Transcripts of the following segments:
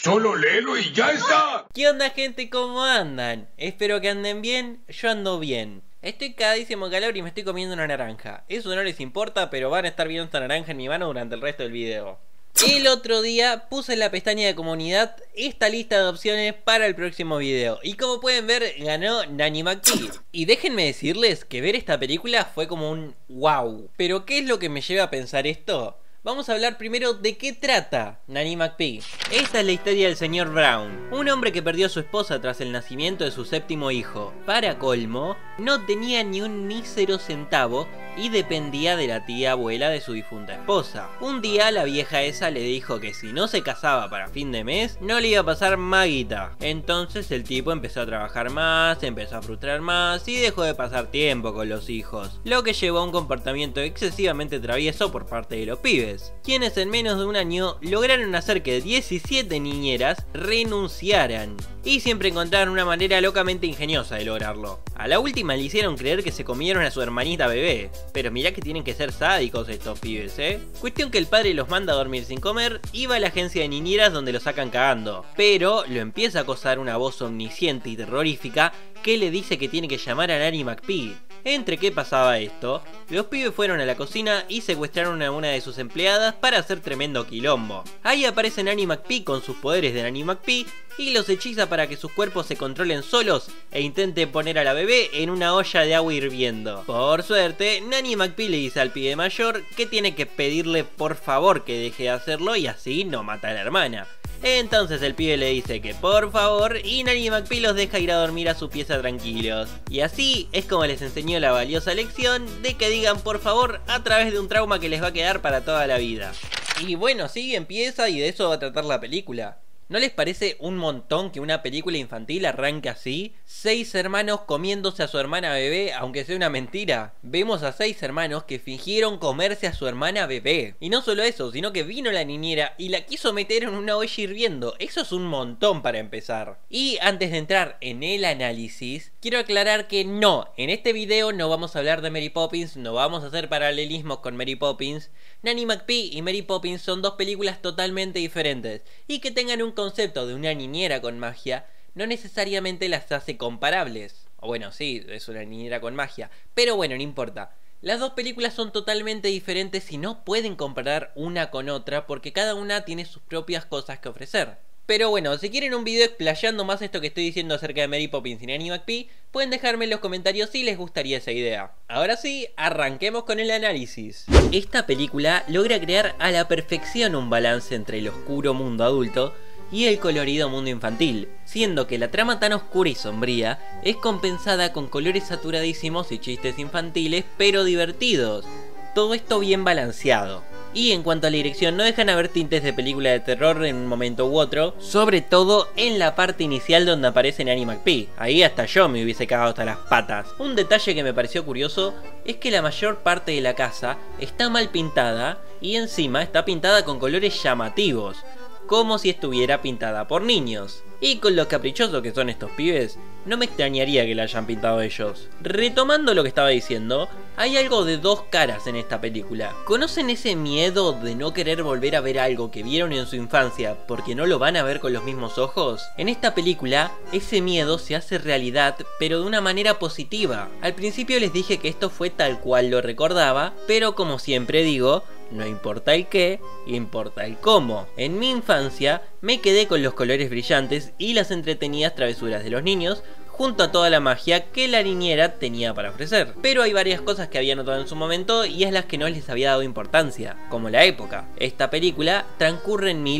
Solo léelo y ya está. ¿Qué onda, gente? ¿Cómo andan? Espero que anden bien. Yo ando bien. Estoy cagadísimo calor y me estoy comiendo una naranja. Eso no les importa, pero van a estar viendo esta naranja en mi mano durante el resto del video. El otro día puse en la pestaña de comunidad esta lista de opciones para el próximo video. Y como pueden ver, ganó Nanny McPhee. Y déjenme decirles que ver esta película fue como un wow. Pero ¿qué es lo que me lleva a pensar esto? Vamos a hablar primero de qué trata Nanny McPhee. Esta es la historia del señor Brown, un hombre que perdió a su esposa tras el nacimiento de su séptimo hijo. Para colmo, no tenía ni un mísero centavo y dependía de la tía abuela de su difunta esposa. Un día la vieja esa le dijo que si no se casaba para fin de mes, no le iba a pasar más guita. Entonces el tipo empezó a trabajar más, se empezó a frustrar más y dejó de pasar tiempo con los hijos, lo que llevó a un comportamiento excesivamente travieso por parte de los pibes, quienes en menos de un año lograron hacer que 17 niñeras renunciaran. Y siempre encontraron una manera locamente ingeniosa de lograrlo. A la última le hicieron creer que se comieron a su hermanita bebé. Pero mirá que tienen que ser sádicos estos pibes, Cuestión que el padre los manda a dormir sin comer y va a la agencia de niñeras donde lo sacan cagando. Pero lo empieza a acosar una voz omnisciente y terrorífica que le dice que tiene que llamar a Nanny McPhee. Entre qué pasaba esto, los pibes fueron a la cocina y secuestraron a una de sus empleadas para hacer tremendo quilombo. Ahí aparece Nanny McPhee con sus poderes de Nanny McPhee y los hechiza para que sus cuerpos se controlen solos e intenten poner a la bebé en una olla de agua hirviendo. Por suerte, Nanny McPhee le dice al pibe mayor que tiene que pedirle por favor que deje de hacerlo y así no mata a la hermana. Entonces el pibe le dice que por favor y Nanny McPhee los deja ir a dormir a su pieza tranquilos. Y así es como les enseñó la valiosa lección de que digan por favor a través de un trauma que les va a quedar para toda la vida. Y bueno, sí, empieza y de eso va a tratar la película. ¿No les parece un montón que una película infantil arranque así? 6 hermanos comiéndose a su hermana bebé, aunque sea una mentira. Vemos a 6 hermanos que fingieron comerse a su hermana bebé. Y no solo eso, sino que vino la niñera y la quiso meter en una olla hirviendo. Eso es un montón para empezar. Y antes de entrar en el análisis, quiero aclarar que no, en este video no vamos a hablar de Mary Poppins, no vamos a hacer paralelismos con Mary Poppins. Nanny McPhee y Mary Poppins son dos películas totalmente diferentes. Y que tengan un concepto de una niñera con magia no necesariamente las hace comparables. O bueno, sí, es una niñera con magia, pero bueno, no importa. Las dos películas son totalmente diferentes y no pueden comparar una con otra porque cada una tiene sus propias cosas que ofrecer. Pero bueno, si quieren un video explayando más esto que estoy diciendo acerca de Mary Poppins y Nanny McPhee, pueden dejarme en los comentarios si les gustaría esa idea. Ahora sí, arranquemos con el análisis. Esta película logra crear a la perfección un balance entre el oscuro mundo adulto y el colorido mundo infantil, siendo que la trama tan oscura y sombría es compensada con colores saturadísimos y chistes infantiles pero divertidos. Todo esto bien balanceado. Y en cuanto a la dirección, no dejan haber tintes de película de terror en un momento u otro, sobre todo en la parte inicial donde aparece Nanny McPhee. Ahí hasta yo me hubiese cagado hasta las patas. Un detalle que me pareció curioso es que la mayor parte de la casa está mal pintada y encima está pintada con colores llamativos, como si estuviera pintada por niños. Y con lo caprichosos que son estos pibes, no me extrañaría que la hayan pintado ellos. Retomando lo que estaba diciendo, hay algo de dos caras en esta película. ¿Conocen ese miedo de no querer volver a ver algo que vieron en su infancia porque no lo van a ver con los mismos ojos? En esta película, ese miedo se hace realidad, pero de una manera positiva. Al principio les dije que esto fue tal cual lo recordaba, pero como siempre digo, no importa el qué, importa el cómo. En mi infancia me quedé con los colores brillantes y las entretenidas travesuras de los niños, junto a toda la magia que la niñera tenía para ofrecer. Pero hay varias cosas que había notado en su momento y es las que no les había dado importancia, como la época. Esta película transcurre en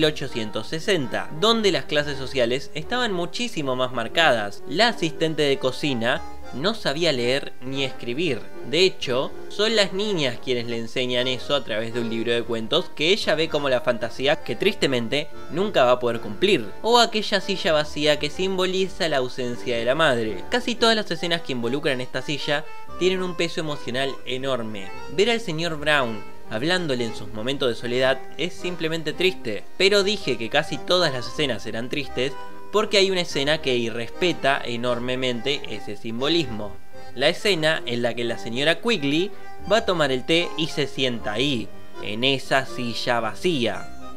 1860, donde las clases sociales estaban muchísimo más marcadas. La asistente de cocina no sabía leer ni escribir. De hecho, son las niñas quienes le enseñan eso a través de un libro de cuentos que ella ve como la fantasía que tristemente nunca va a poder cumplir, o aquella silla vacía que simboliza la ausencia de la madre. Casi todas las escenas que involucran esta silla tienen un peso emocional enorme. Ver al señor Brown hablándole en sus momentos de soledad es simplemente triste, pero dije que casi todas las escenas eran tristes porque hay una escena que irrespeta enormemente ese simbolismo. La escena en la que la señora Quigley va a tomar el té y se sienta ahí, en esa silla vacía.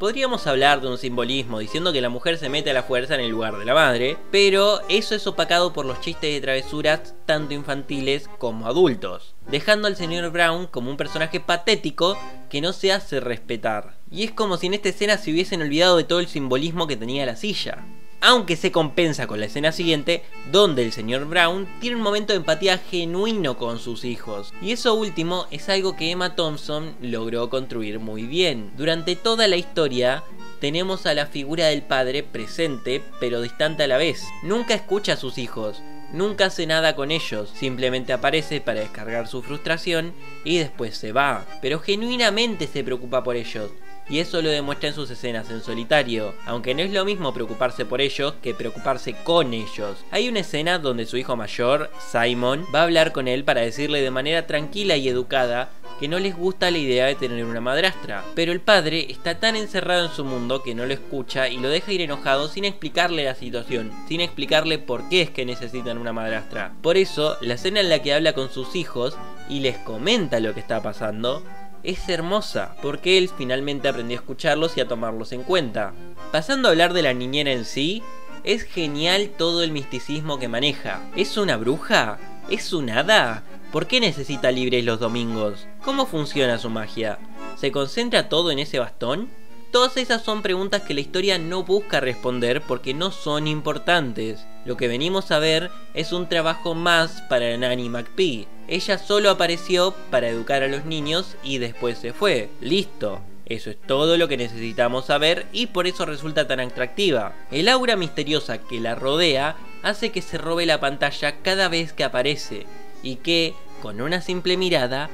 Podríamos hablar de un simbolismo diciendo que la mujer se mete a la fuerza en el lugar de la madre, pero eso es opacado por los chistes de travesuras tanto infantiles como adultos, dejando al señor Brown como un personaje patético que no se hace respetar. Y es como si en esta escena se hubiesen olvidado de todo el simbolismo que tenía la silla. Aunque se compensa con la escena siguiente, donde el señor Brown tiene un momento de empatía genuino con sus hijos. Y eso último es algo que Emma Thompson logró construir muy bien. Durante toda la historia tenemos a la figura del padre presente pero distante a la vez. Nunca escucha a sus hijos, nunca hace nada con ellos, simplemente aparece para descargar su frustración y después se va. Pero genuinamente se preocupa por ellos. Y eso lo demuestra en sus escenas en solitario, aunque no es lo mismo preocuparse por ellos que preocuparse con ellos. Hay una escena donde su hijo mayor, Simon, va a hablar con él para decirle de manera tranquila y educada que no les gusta la idea de tener una madrastra, pero el padre está tan encerrado en su mundo que no lo escucha y lo deja ir enojado sin explicarle la situación, sin explicarle por qué es que necesitan una madrastra. Por eso, la escena en la que habla con sus hijos y les comenta lo que está pasando es hermosa, porque él finalmente aprendió a escucharlos y a tomarlos en cuenta. Pasando a hablar de la niñera en sí, es genial todo el misticismo que maneja. ¿Es una bruja? ¿Es un hada? ¿Por qué necesita libres los domingos? ¿Cómo funciona su magia? ¿Se concentra todo en ese bastón? Todas esas son preguntas que la historia no busca responder porque no son importantes. Lo que venimos a ver es un trabajo más para Nanny McPhee. Ella solo apareció para educar a los niños y después se fue. Listo. Eso es todo lo que necesitamos saber y por eso resulta tan atractiva. El aura misteriosa que la rodea hace que se robe la pantalla cada vez que aparece y que, con una simple mirada,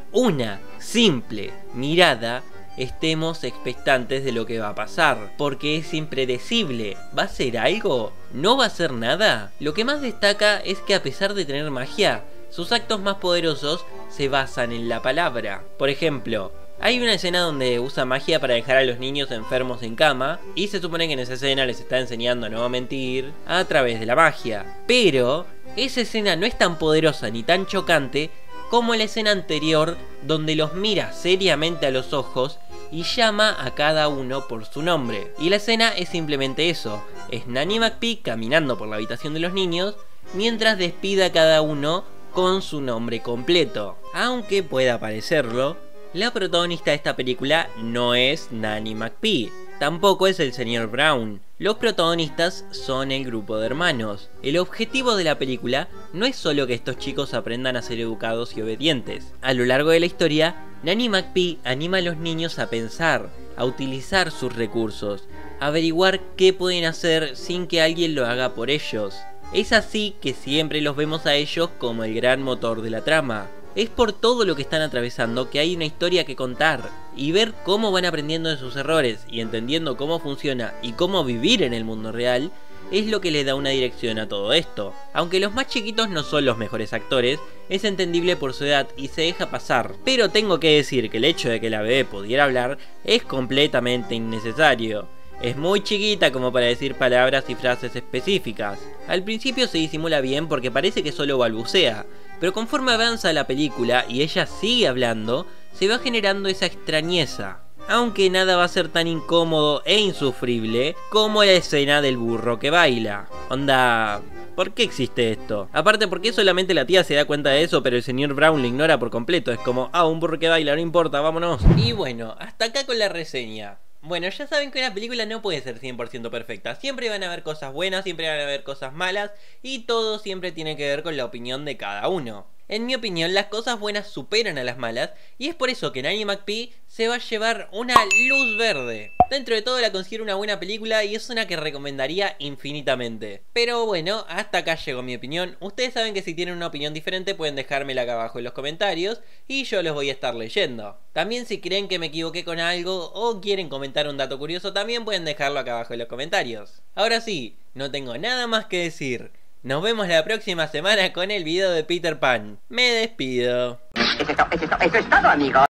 estemos expectantes de lo que va a pasar, porque es impredecible. ¿Va a ser algo? ¿No va a ser nada? Lo que más destaca es que a pesar de tener magia, sus actos más poderosos se basan en la palabra. Por ejemplo, hay una escena donde usa magia para dejar a los niños enfermos en cama y se supone que en esa escena les está enseñando a no mentir a través de la magia. Pero esa escena no es tan poderosa ni tan chocante como la escena anterior donde los mira seriamente a los ojos y llama a cada uno por su nombre. Y la escena es simplemente eso, es Nanny McPhee caminando por la habitación de los niños mientras despide a cada uno con su nombre completo. Aunque pueda parecerlo, la protagonista de esta película no es Nanny McPhee, tampoco es el señor Brown. Los protagonistas son el grupo de hermanos. El objetivo de la película no es solo que estos chicos aprendan a ser educados y obedientes. A lo largo de la historia, Nanny McPhee anima a los niños a pensar, a utilizar sus recursos, a averiguar qué pueden hacer sin que alguien lo haga por ellos. Es así que siempre los vemos a ellos como el gran motor de la trama. Es por todo lo que están atravesando que hay una historia que contar, y ver cómo van aprendiendo de sus errores y entendiendo cómo funciona y cómo vivir en el mundo real es lo que le da una dirección a todo esto. Aunque los más chiquitos no son los mejores actores, es entendible por su edad y se deja pasar. Pero tengo que decir que el hecho de que la bebé pudiera hablar es completamente innecesario. Es muy chiquita como para decir palabras y frases específicas. Al principio se disimula bien porque parece que solo balbucea, pero conforme avanza la película y ella sigue hablando, se va generando esa extrañeza. Aunque nada va a ser tan incómodo e insufrible como la escena del burro que baila. Onda, ¿por qué existe esto? Aparte, ¿por qué solamente la tía se da cuenta de eso pero el señor Brown lo ignora por completo? Es como, un burro que baila, no importa, vámonos. Y bueno, hasta acá con la reseña. Bueno, ya saben que una película no puede ser 100% perfecta. Siempre van a haber cosas buenas, siempre van a haber cosas malas y todo siempre tiene que ver con la opinión de cada uno. En mi opinión, las cosas buenas superan a las malas y es por eso que Nanny McPhee se va a llevar una luz verde. Dentro de todo la considero una buena película y es una que recomendaría infinitamente. Pero bueno, hasta acá llegó mi opinión. Ustedes saben que si tienen una opinión diferente pueden dejármela acá abajo en los comentarios y yo los voy a estar leyendo. También si creen que me equivoqué con algo o quieren comentar un dato curioso también pueden dejarlo acá abajo en los comentarios. Ahora sí, no tengo nada más que decir. Nos vemos la próxima semana con el video de Peter Pan. Me despido. Eso es todo, amigo.